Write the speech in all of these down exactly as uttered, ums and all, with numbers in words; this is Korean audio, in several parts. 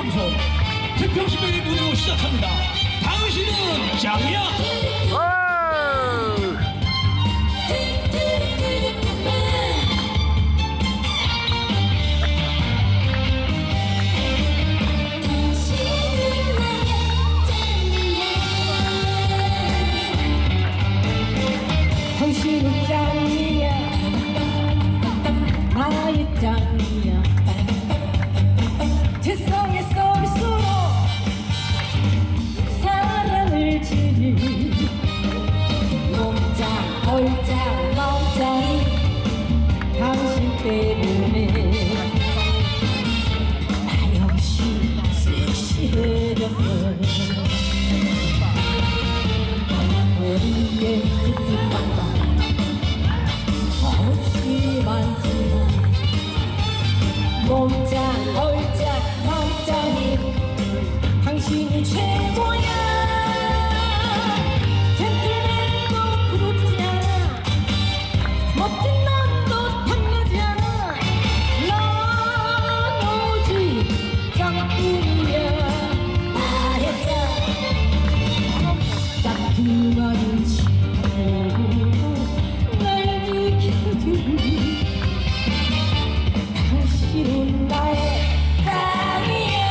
방송 특별시민의 무대로 시작합니다. 당신은 짱이야. 당신은 짱이야, 나의 짱이야. 세상의 서비스로 사랑을 주는 몸짱, 얼짱, 마음짱이 당신 때문에 나 역시 섹시해졌어. 우리의 그 없이 많지만 몸짱, 얼짱, 마음짱이 당신이 최고야. 젠틀맨도 부럽지 않아, 멋진 넌도 탐나지 않아. 넌 오직 짝꿍이야. 나의 짝, 짝퉁아린 친구 당신은 나의 짱이야.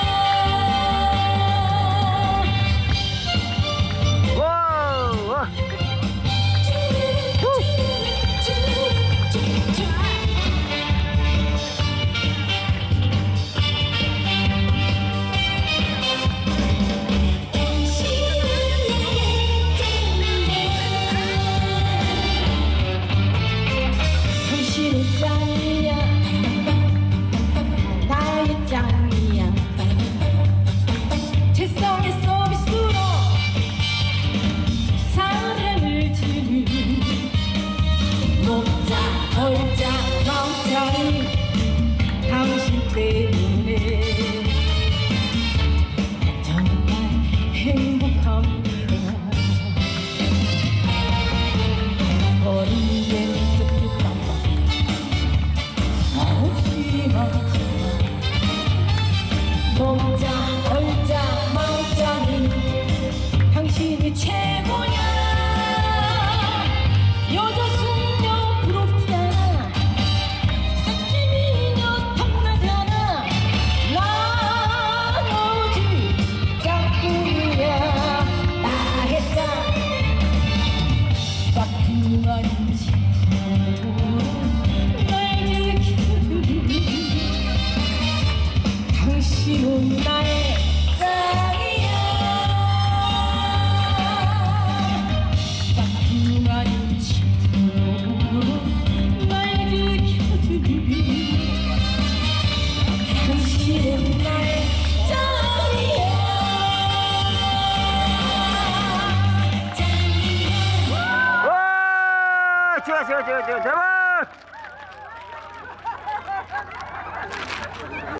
당신은 짱이야, 나의 짱이야. 세상의 서비스로 사랑을 주는 몸짱, 얼짱, 마음짱이 당신 때문에 정말 행복합니다. 거리에 몸짱, 얼짱, 마음짱이 당신이 최고야. 여자 숙녀 부럽지 않아, 섹시 미녀 탐나지 않아. 난 오직 짝꿍이야. 나의 짝, 짝꿍 아닌 친구 날 지켜주는 당신은 나의 짱이야. 짝꿍 아닌 친구로 날 지켜주는 당신은 나의 짱이야. 짱이야. 와, 좋아, 좋아, 좋아, 좋아, 좋아.